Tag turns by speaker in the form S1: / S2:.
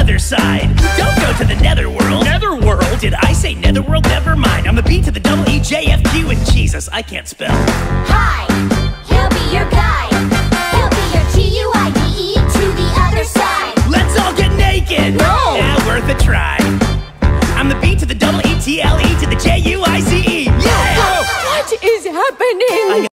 S1: other side. Don't go to the netherworld.
S2: Netherworld?
S1: Did I say netherworld? Never mind. I'm the B to the double E, J, F, Q, and Jesus, I can't spell.
S3: Hi, he'll be your guide.